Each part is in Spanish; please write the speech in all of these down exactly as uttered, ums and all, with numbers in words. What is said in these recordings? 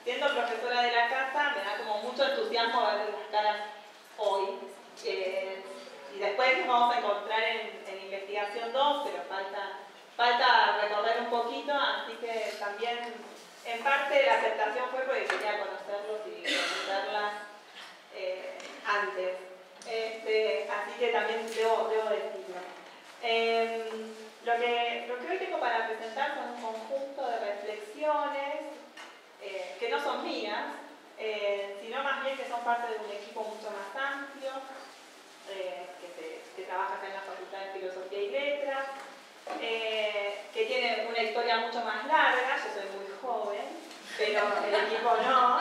siendo profesora de la casa, me da como mucho entusiasmo ver las caras hoy. Eh, y después nos vamos a encontrar en, en investigación dos, pero falta, falta recorrer un poquito, así que también en parte la aceptación fue porque quería conocerlos y conocerlas eh, antes. Este, así que también debo, debo decirlo. Eh, lo, que, lo que hoy tengo para presentar son un conjunto de reflexiones eh, que no son mías, eh, sino más bien que son parte de un equipo mucho más amplio, eh, que, se, que trabaja acá en la Facultad de Filosofía y Letras, eh, que tiene una historia mucho más larga. Yo soy muy joven, pero el equipo no.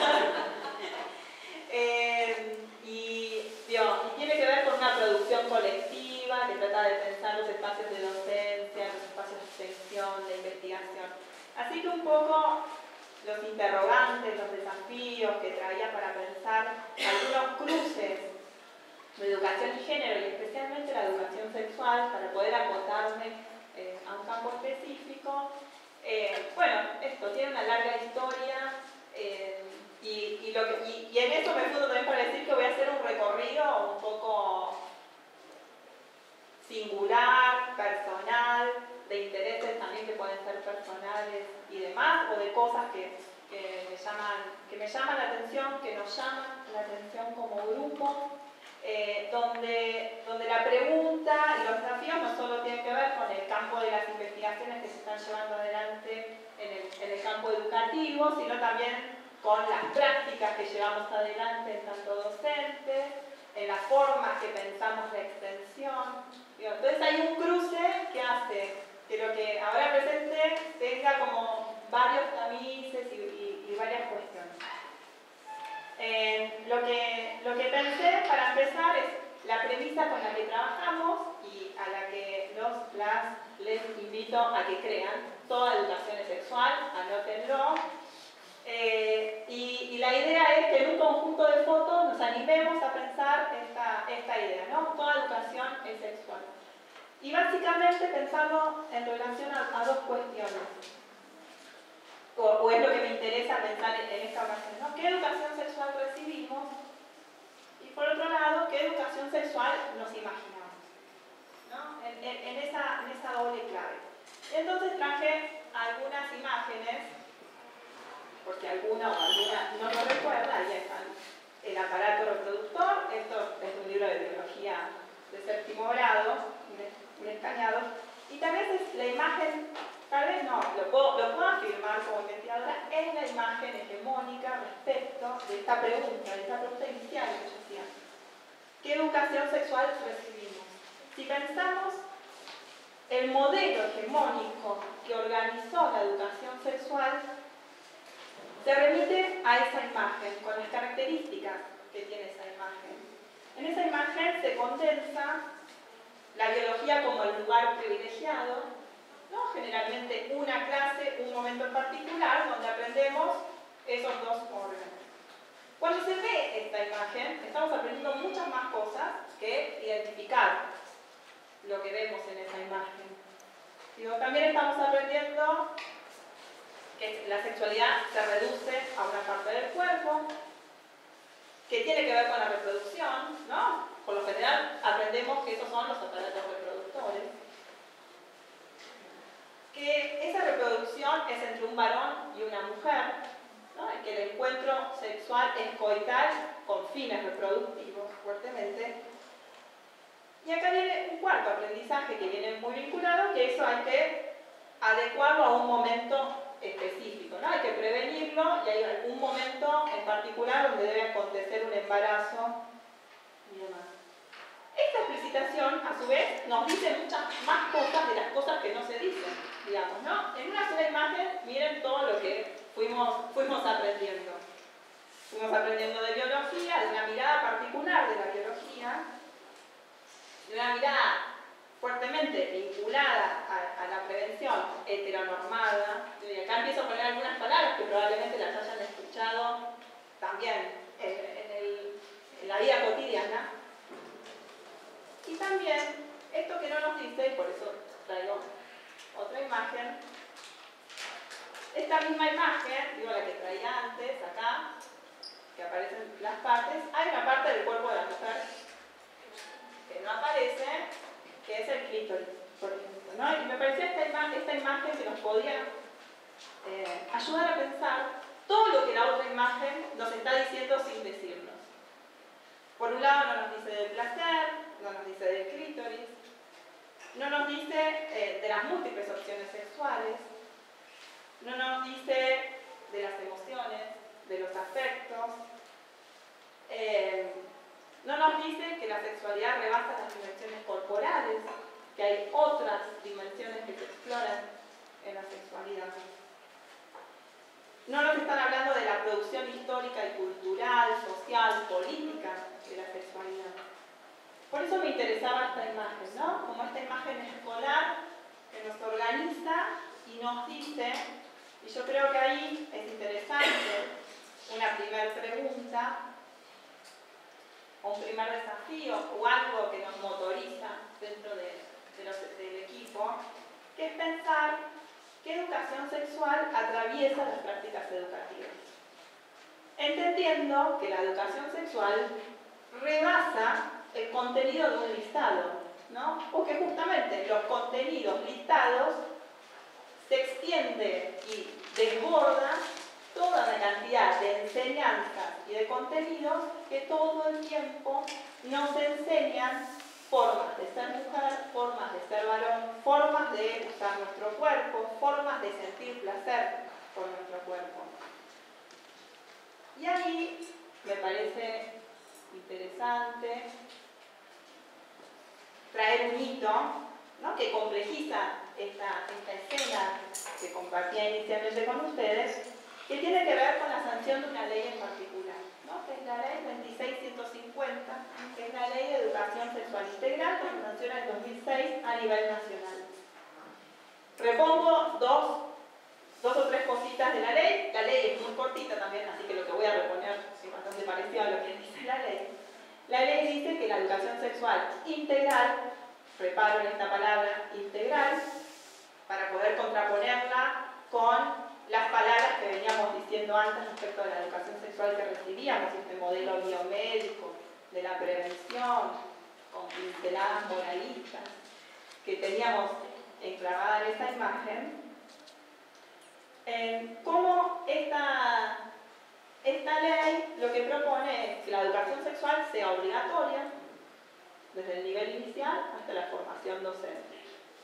eh, y, digo, y tiene que ver con una producción colectiva que trata de pensar los espacios de docencia, los espacios de extensión, de investigación. Así que un poco los interrogantes, los desafíos que traía para pensar algunos cruces de educación y género, y especialmente la educación sexual, para poder acotarme eh, a un campo específico. Eh, bueno, esto tiene una larga historia, eh, y, y, lo que, y, y en eso me fundo también para decir que voy a hacer un recorrido un poco singular, personal, de intereses también que pueden ser personales y demás, o de cosas que, que, me, llaman, que me llaman la atención, que nos llaman la atención como grupo, eh, donde, donde la pregunta y los desafíos no solo tienen que ver con el campo de las investigaciones que se están llevando adelante en el, en el campo educativo, sino también con las prácticas que llevamos adelante en tanto docentes, en las formas que pensamos la extensión. Entonces hay un cruce que hace que lo que ahora presente tenga como varios tamices y, y, y varias cuestiones. Eh, lo, que, lo que pensé para empezar es la premisa con la que trabajamos y a la que los, las, les invito a que crean. Toda educación es sexual, anótenlo. Eh, y, y la idea es que en un conjunto de fotos nos animemos a pensar esta, esta idea, ¿no? Toda educación es sexual. Y básicamente pensando en relación a, a dos cuestiones, o, o es lo que me interesa pensar en, en esta ocasión, ¿no? ¿Qué educación sexual recibimos? Y por otro lado, ¿qué educación sexual nos imaginamos? ¿No? En, en, en, esa, en esa doble clave. Entonces traje algunas imágenes, porque alguna o alguna no lo recuerda, ahí está el aparato reproductor. Esto es un libro de biología de séptimo grado, un escaneado, y tal vez es la imagen, tal vez no, lo puedo, lo puedo afirmar como investigadora, es la imagen hegemónica respecto de esta pregunta, de esta pregunta inicial que yo hacía. ¿Qué educación sexual recibimos? Si pensamos el modelo hegemónico que organizó la educación sexual, se remite a esa imagen, con las características que tiene esa imagen. En esa imagen se condensa la biología como el lugar privilegiado, ¿no? Generalmente una clase, un momento en particular, donde aprendemos esos dos órganos. Cuando se ve esta imagen, estamos aprendiendo muchas más cosas que identificar lo que vemos en esa imagen. Digo, también estamos aprendiendo que la sexualidad se reduce a una parte del cuerpo, que tiene que ver con la reproducción, ¿no? Por lo general aprendemos que esos son los aparatos reproductores. Que esa reproducción es entre un varón y una mujer, ¿no? Y que el encuentro sexual es coital con fines reproductivos, fuertemente. Y acá viene un cuarto aprendizaje que viene muy vinculado, que eso hay que adecuarlo a un momento específico, ¿no? Hay que prevenirlo y hay algún momento en particular donde debe acontecer un embarazo y demás. Esta explicitación, a su vez, nos dice muchas más cosas de las cosas que no se dicen, digamos, ¿no? En una sola imagen, miren todo lo que fuimos, fuimos aprendiendo. Fuimos aprendiendo de biología, de una mirada particular de la biología, de una mirada fuertemente vinculada a, a la prevención heteronormada. Y acá empiezo a poner algunas palabras que probablemente las hayan escuchado también en, en, el, en la vida cotidiana. Y también, esto que no nos dice, y por eso traigo otra imagen, esta misma imagen, digo la que traía antes, acá, que aparecen las partes, hay una parte del cuerpo de la mujer que no aparece, que es el clítoris, por ejemplo, ¿no? Y me parecía esta, ima esta imagen que nos podía eh, ayudar a pensar todo lo que la otra imagen nos está diciendo sin decirnos. Por un lado no nos dice del placer, no nos dice del clítoris, no nos dice eh, de las múltiples opciones sexuales, no nos dice de las emociones, de los afectos, eh, no nos dice que la sexualidad rebasa las dimensiones corporales, que hay otras dimensiones que se exploran en la sexualidad. No nos están hablando de la producción histórica y cultural, social, política de la sexualidad. Por eso me interesaba esta imagen, ¿no? Como esta imagen escolar que nos organiza y nos dice, y yo creo que ahí es interesante una primera pregunta, o un primer desafío, o algo que nos motoriza dentro de, de los, del equipo, que es pensar qué educación sexual atraviesa las prácticas educativas. Entendiendo que la educación sexual rebasa el contenido de un listado, ¿no? Porque justamente los contenidos listados se extiende y desborda toda la cantidad de enseñanzas y de contenidos que todo el tiempo nos enseñan formas de ser mujer, formas de ser varón, formas de usar nuestro cuerpo, formas de sentir placer por nuestro cuerpo. Y ahí me parece interesante traer un hito, ¿no?, que complejiza esta, esta escena que compartía inicialmente con ustedes, que tiene que ver con la sanción de una ley en particular, ¿no?, que es la ley veintiséis ciento cincuenta, que es la ley de educación sexual integral, que se sanciona en dos mil seis a nivel nacional. Repongo dos, dos o tres cositas de la ley. La ley es muy cortita también, así que lo que voy a reponer es bastante parecido a lo que dice la ley. La ley dice que la educación sexual integral, reparo en esta palabra integral, para poder contraponerla con las palabras que veníamos diciendo antes respecto a la educación sexual que recibíamos, este modelo biomédico de la prevención, con pinceladas moralistas, que teníamos enclavada en esta imagen, eh, cómo esta, esta ley lo que propone es que la educación sexual sea obligatoria desde el nivel inicial hasta la formación docente.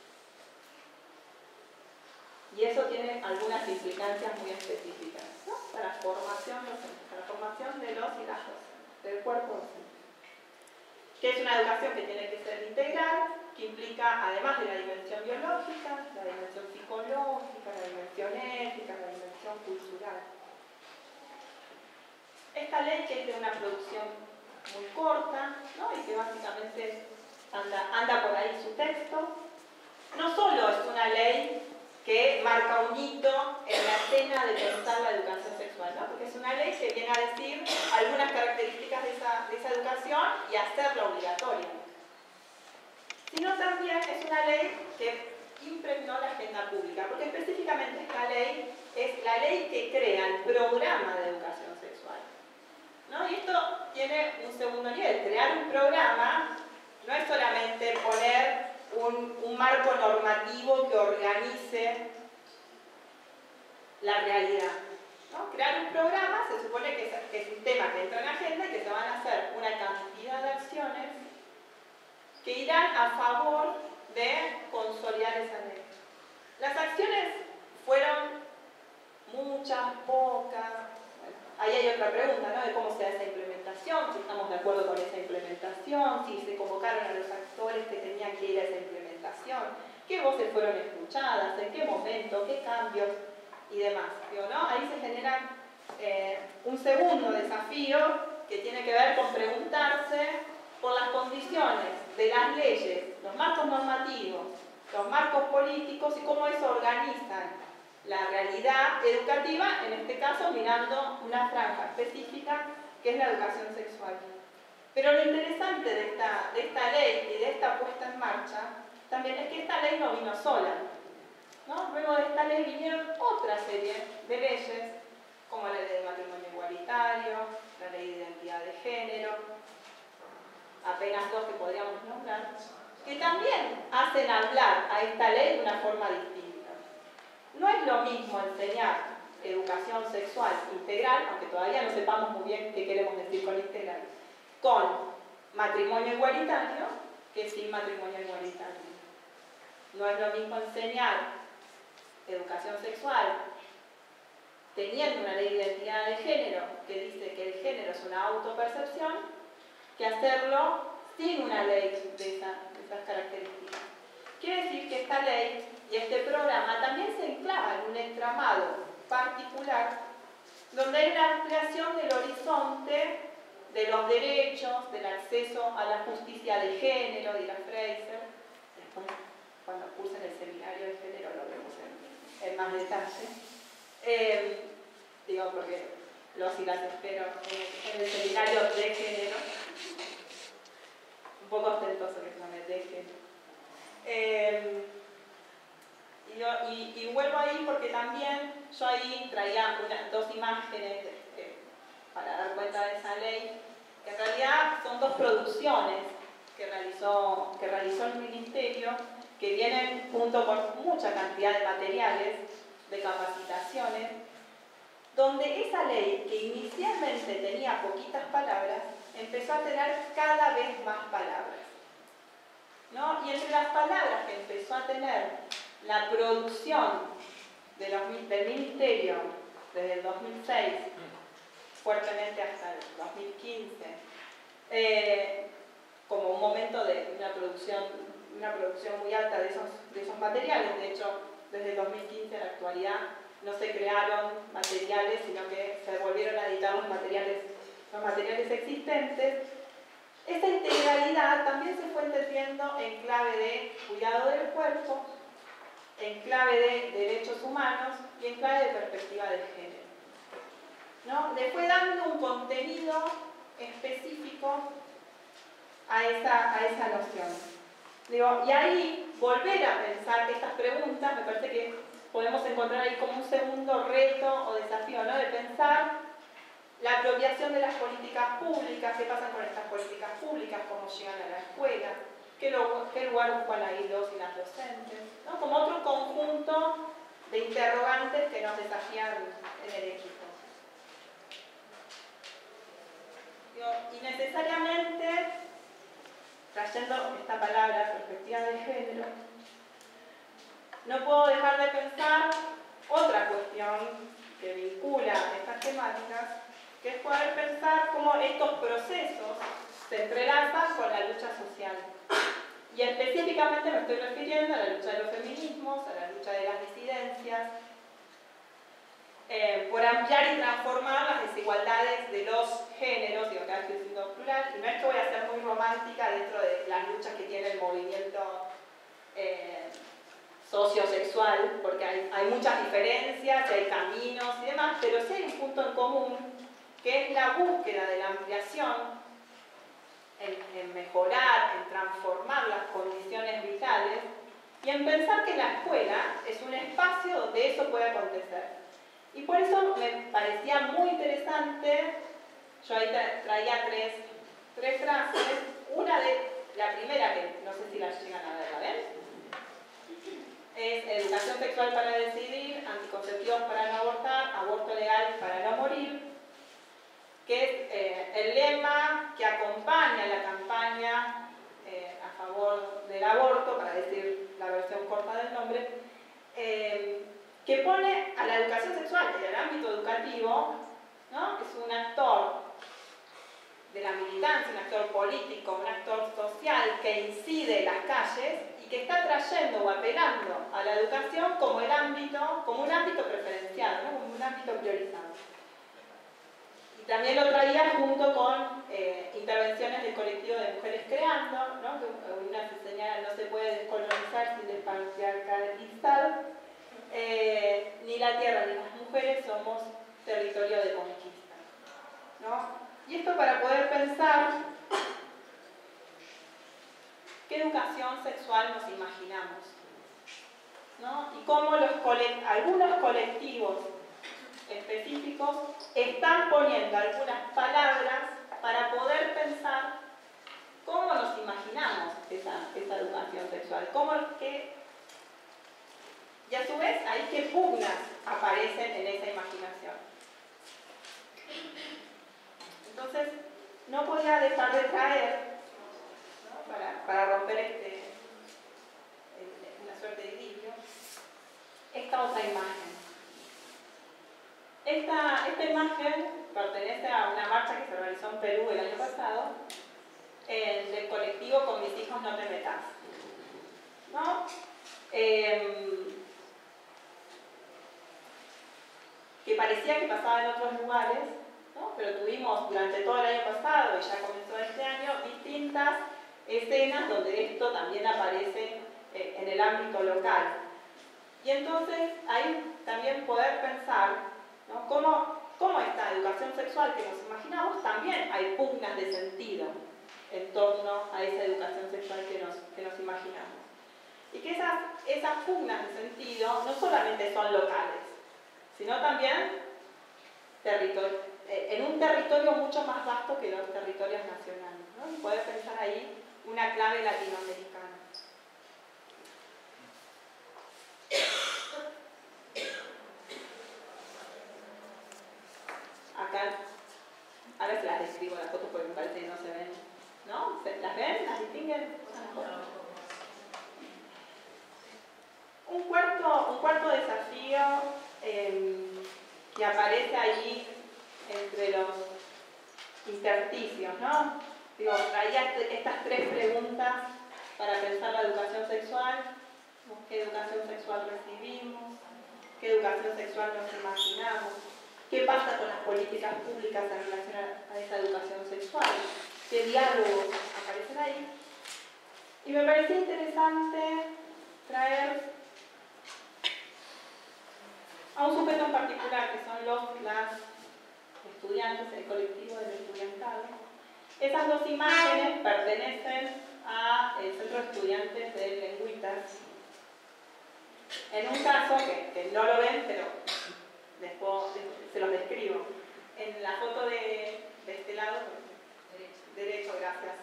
Y eso tiene algunas implicancias muy específicas, ¿no?, para la formación docente, para la formación de los y las docentes, del cuerpo docente. Que es una educación que tiene que ser integral, que implica, además de la dimensión biológica, la dimensión psicológica, la dimensión ética, la dimensión cultural. Esta ley, que es de una producción muy corta, ¿no?, y que básicamente anda, anda por ahí su texto, no solo es una ley que marca un hito en la escena de pensar la educación sexual, ¿no?, porque es una ley que viene a decir algunas características de esa, de esa educación y hacerla obligatoria, sino también es una ley que impregnó la agenda pública, porque específicamente esta ley es la ley que crea el programa de educación sexual, ¿no? Y esto tiene un segundo nivel. Crear un programa no es solamente poner un, un marco normativo que organice la realidad, ¿no? Crear un programa se supone que es, que es un tema que entra en la agenda y que se van a hacer una cantidad de acciones que irán a favor de consolidar esa ley. Las acciones fueron muchas, pocas. Bueno, ahí hay otra pregunta, ¿no?, de cómo se da esa implementación, si estamos de acuerdo con esa implementación, si se convocaron a los actores que tenían que ir a esa implementación, qué voces fueron escuchadas, en qué momento, qué cambios y demás. Digo, ¿no? Ahí se genera eh, un segundo desafío que tiene que ver con preguntarse por las condiciones de las leyes, los marcos normativos, los marcos políticos y cómo eso organiza la realidad educativa, en este caso mirando una franja específica que es la educación sexual. Pero lo interesante de esta, de esta ley y de esta puesta en marcha también es que esta ley no vino sola. ¿no? Luego de esta ley vinieron otra serie de leyes, como la ley de matrimonio igualitario, la ley de identidad de género, apenas dos que podríamos nombrar, que también hacen hablar a esta ley de una forma distinta. No es lo mismo enseñar educación sexual integral, aunque todavía no sepamos muy bien qué queremos decir con integral, con matrimonio igualitario que sin matrimonio igualitario. No es lo mismo enseñar educación sexual teniendo una ley de identidad de género que dice que el género es una autopercepción, que hacerlo sin una ley de, esa, de esas características. Quiere decir que esta ley y este programa también se enclava en un entramado particular donde hay una ampliación del horizonte de los derechos, del acceso a la justicia de género, dirá Fraser. Después, cuando cursen el seminario de género, lo vemos en, en más detalle. Eh, digo, porque los y las espero en, en el seminario de género. Un poco ostentoso que se llame de género. Eh, y, yo, y, y vuelvo ahí porque también yo ahí traía una, dos imágenes de, de, para dar cuenta de esa ley, que en realidad son dos producciones que realizó, que realizó el Ministerio, que vienen junto con mucha cantidad de materiales, de capacitaciones, donde esa ley, que inicialmente tenía poquitas palabras, empezó a tener cada vez más palabras, ¿no? Y entre las palabras que empezó a tener la producción de los, del Ministerio desde el dos mil seis, fuertemente hasta el dos mil quince, eh, como un momento de una producción, una producción muy alta de esos, de esos materiales. De hecho, desde el dos mil quince a la actualidad no se crearon materiales, sino que se volvieron a editar los materiales, los materiales existentes. Esta integralidad también se fue entendiendo en clave de cuidado del cuerpo, en clave de derechos humanos y en clave de perspectiva de género, ¿no? Le fue dando un contenido específico a esa, a esa noción. Digo, y ahí volver a pensar estas preguntas, me parece que podemos encontrar ahí como un segundo reto o desafío, ¿no? De pensar la apropiación de las políticas públicas, qué pasa con estas políticas públicas, cómo llegan a la escuela, qué, lo, qué lugar ocupan ahí los y las docentes, ¿no? Como otro conjunto de interrogantes que nos desafían en el equipo. Digo, y necesariamente, trayendo esta palabra, perspectiva de género, no puedo dejar de pensar otra cuestión que vincula estas temáticas, que es poder pensar cómo estos procesos se entrelazan con la lucha social. Y específicamente me estoy refiriendo a la lucha de los feminismos, a la lucha de las disidencias, eh, por ampliar y transformar las desigualdades de los géneros, digo que estoy diciendo plural, y no es que voy a ser muy romántica dentro de las luchas que tiene el movimiento eh, sociosexual, porque hay, hay muchas diferencias, hay caminos y demás, pero sí hay un punto en común, que es la búsqueda de la ampliación en, en mejorar, en transformar las condiciones vitales y en pensar que la escuela es un espacio donde eso puede acontecer. Y por eso me parecía muy interesante, yo ahí tra traía tres, tres frases, una de, la primera que no sé si la llegan a ver, ¿la ven? Es educación sexual para decidir, anticonceptivos para no abortar, aborto legal para no morir, que es eh, el lema que acompaña la campaña eh, a favor del aborto, para decir la versión corta del nombre, eh, que pone a la educación sexual en el ámbito educativo, ¿no? Es un actor de la militancia, un actor político, un actor social que incide en las calles y que está trayendo o apelando a la educación como el ámbito, como un ámbito preferencial, ¿no? Como un ámbito priorizado. Y también lo traía junto con eh, intervenciones del colectivo de Mujeres Creando, ¿no? Que una se señala, no se puede descolonizar sin despatriarcalizar, eh, ni la tierra ni las mujeres somos territorio de conquista, ¿no? Y esto para poder pensar qué educación sexual nos imaginamos, ¿no? Y cómo los cole- algunos colectivos específicos están poniendo algunas palabras para poder pensar cómo nos imaginamos esa, esa educación sexual, cómo que, y a su vez ahí qué pugnas aparecen en esa imaginación. Entonces, no podía dejar de traer, ¿no? para, para romper este, una suerte de equilibrio, esta otra imagen. Esta, esta imagen pertenece a una marcha que se realizó en Perú el año pasado, eh, del colectivo Con mis hijos no te metas, ¿no? Eh, que parecía que pasaba en otros lugares, ¿no? Pero tuvimos durante todo el año pasado y ya comenzó este año distintas escenas donde esto también aparece eh, en el ámbito local. Y entonces ahí también poder pensar, ¿no? cómo, cómo esta educación sexual que nos imaginamos también hay pugnas de sentido en torno a esa educación sexual que nos, que nos imaginamos. Y que esas, esas pugnas de sentido no solamente son locales, sino también territorio, eh, en un territorio mucho más vasto que los territorios nacionales, ¿no? Y poder pensar ahí una clave latinoamericana. Acá, ahora se las describo las fotos porque me parece que no se ven, ¿no? ¿Las ven? ¿Las distinguen? Un cuarto, un cuarto desafío eh, que aparece allí entre los intersticios, ¿no? Digo, traía estas tres preguntas para pensar la educación sexual, ¿no? ¿Qué educación sexual recibimos? ¿Qué educación sexual nos imaginamos? ¿Qué pasa con las políticas públicas en relación a esa educación sexual? ¿Qué diálogos aparecen ahí? Y me parecía interesante traer a un sujeto en particular, que son los, las estudiantes, el colectivo del estudiantado. Esas dos imágenes pertenecen al Centro de Estudiantes de Lengüitas. En un caso, que, que no lo ven, pero después se los describo. En la foto de, de este lado, derecho, derecho gracias.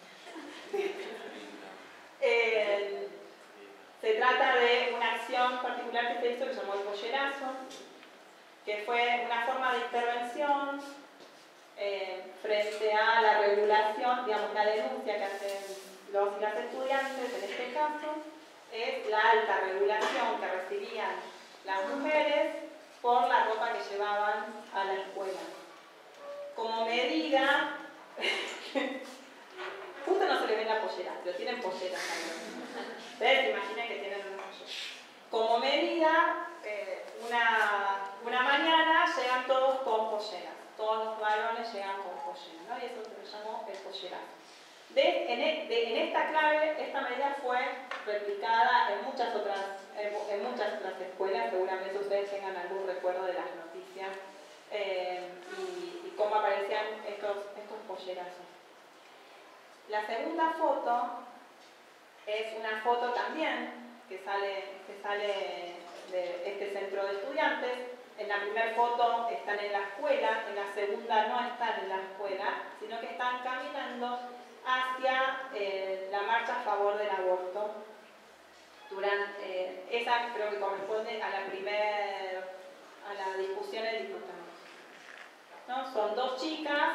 eh, se trata de una acción particular que se hizo que se llamó el pollerazo, que fue una forma de intervención eh, frente a la regulación, digamos, la denuncia que hacen los y las estudiantes, en este caso, es la alta regulación que recibían las mujeres por la ropa que llevaban a la escuela. Como medida, justo no se le ven la pollera, pero tienen polleras también. Ustedes se imaginan que tienen una pollera. Como medida, eh, una, una mañana llegan todos con polleras. Todos los varones llegan con polleras, ¿no? Y eso se le llamó el pollerazo. De, en, e, de, en esta clave, esta medida fue replicada en muchas otras, en, en muchas otras escuelas. Seguramente ustedes tengan algún recuerdo de las noticias eh, y, y cómo aparecían estos, estos pollerazos. La segunda foto es una foto también que sale, que sale de este centro de estudiantes. En la primera foto están en la escuela, en la segunda no están en la escuela, sino que están caminando hacia eh, la marcha a favor del aborto. Durante, eh, esa creo que corresponde a la primera, a la discusión en diputados, ¿no? Son dos chicas,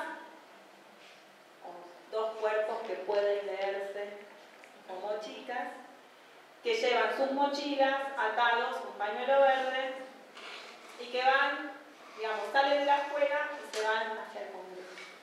o dos cuerpos que pueden leerse como chicas, que llevan sus mochilas atados, un pañuelo verde, y que van, digamos, salen de la escuela y se van hacia el Congreso.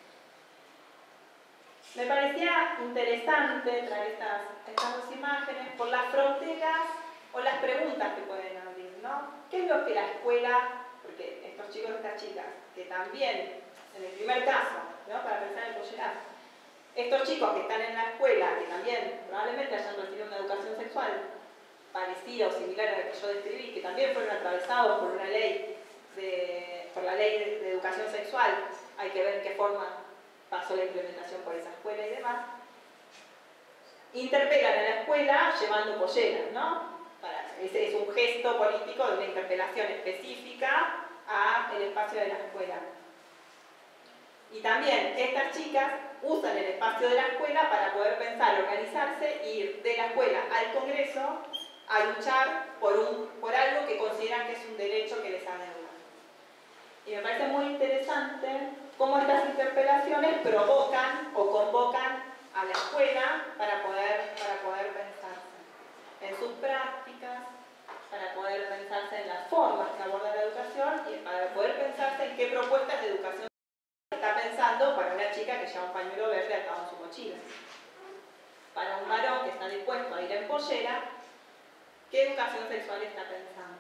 Me parecía interesante traer estas, estas dos imágenes por las fronteras o las preguntas que pueden abrir, ¿no? ¿Qué es lo que la escuela, porque estos chicos y estas chicas, que también, en el primer caso, ¿no? Para pensar en el pollerazo, estos chicos que están en la escuela, que también probablemente hayan recibido una educación sexual parecida o similar a la que yo describí, que también fueron atravesados por una ley, de, por la ley de, de educación sexual, hay que ver en qué forma pasó la implementación por esa escuela y demás, interpelan a la escuela llevando polleras, ¿no? Para ese es un gesto político de una interpelación específica al espacio de la escuela. Y también estas chicas usan el espacio de la escuela para poder pensar, organizarse e ir de la escuela al Congreso a luchar por, un, por algo que consideran que es un derecho que les han educado. Y me parece muy interesante cómo estas interpelaciones provocan o convocan a la escuela para poder, para poder pensarse en sus prácticas, para poder pensarse en las formas que aborda la educación y para poder pensarse en qué propuestas de educación está pensando para una chica que lleva un pañuelo verde atado en su mochila. Para un varón que está dispuesto a ir en pollera, ¿qué educación sexual está pensando?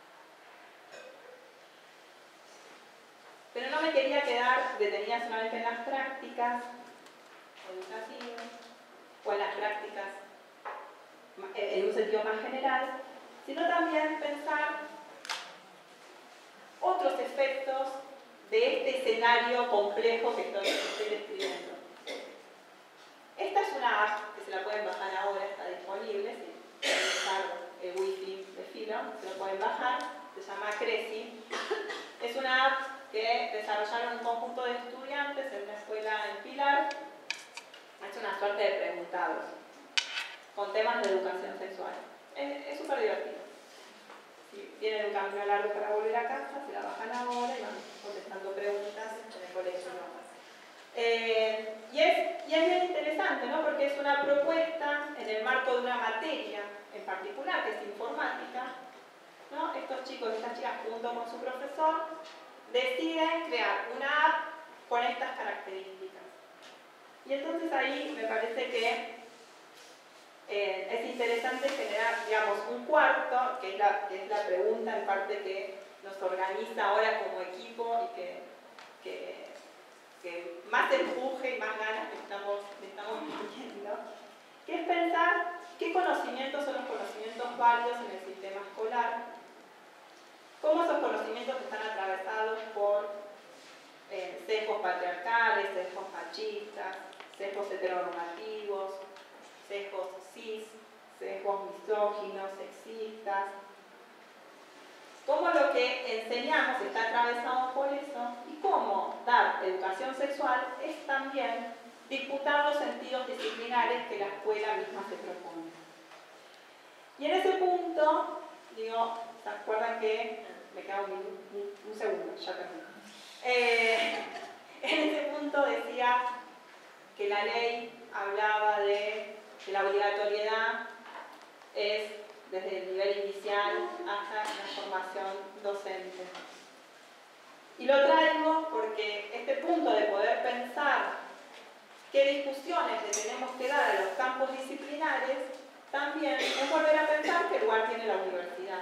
Pero no me quería quedar detenida solamente en las prácticas educativas o en las prácticas en un sentido más general, sino también pensar otros efectos de este escenario complejo que estoy, estoy describiendo. Esta es una app que se la pueden bajar ahora, está disponible, si quieren usar el wifi de Filo, se lo pueden bajar, se llama Creci. Es una app que desarrollaron un conjunto de estudiantes en una escuela en Pilar. Ha hecho una suerte de preguntados con temas de educación sexual. Es súper divertido. Si tienen un camino largo para volver a casa, se la bajan ahora y van contestando preguntas en el colegio. Eh, y, es, y es bien interesante, ¿no? Porque es una propuesta en el marco de una materia en particular, que es informática, ¿no? Estos chicos y estas chicas, junto con su profesor, deciden crear una app con estas características. Y entonces ahí me parece que eh, es interesante generar, digamos, un cuarto, que es, la, que es la pregunta en parte que nos organiza ahora como equipo y que, que, que más empuje y más ganas le estamos, le estamos poniendo, que es pensar qué conocimientos son los conocimientos válidos en el sistema escolar, cómo esos conocimientos están atravesados por eh, sesgos patriarcales, sesgos machistas, sesgos heteronormativos, sesgos cis, sesgos misóginos, sexistas. Cómo lo que enseñamos está atravesado por eso y cómo dar educación sexual es también disputar los sentidos disciplinares que la escuela misma se propone. Y en ese punto, digo, ¿se acuerdan que me queda un, un, un segundo, ya termino? Eh, en ese punto decía que la ley hablaba de que la obligatoriedad es desde el nivel inicial hasta la formación docente. Y lo traigo porque este punto de poder pensar qué discusiones le tenemos que dar a los campos disciplinares también es volver a pensar qué lugar tiene la universidad,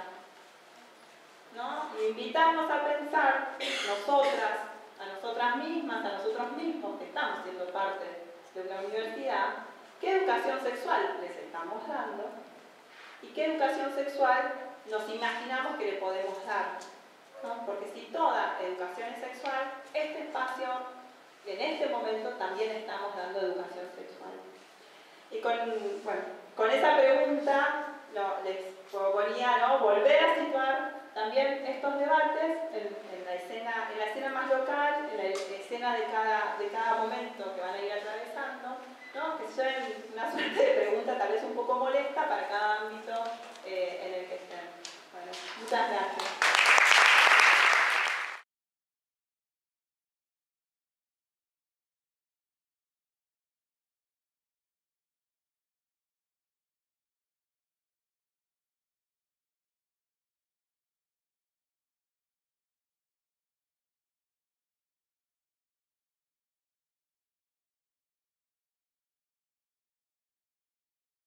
¿no? Y invitarnos a pensar nosotras, a nosotras mismas, a nosotros mismos que estamos siendo parte de una universidad, qué educación sexual les estamos dando y qué educación sexual nos imaginamos que le podemos dar, ¿no? Porque si toda educación es sexual, este espacio, en este momento, también estamos dando educación sexual. Y con, bueno, con esa pregunta no, les proponía, ¿no?, volver a situar también estos debates en, en, la escena, en la escena más local, en la escena de cada, de cada momento que van a ir atravesando, ¿no?, que sean una suerte de pregunta tal vez un poco molesta para cada ámbito eh, en el que estén. Bueno, muchas gracias.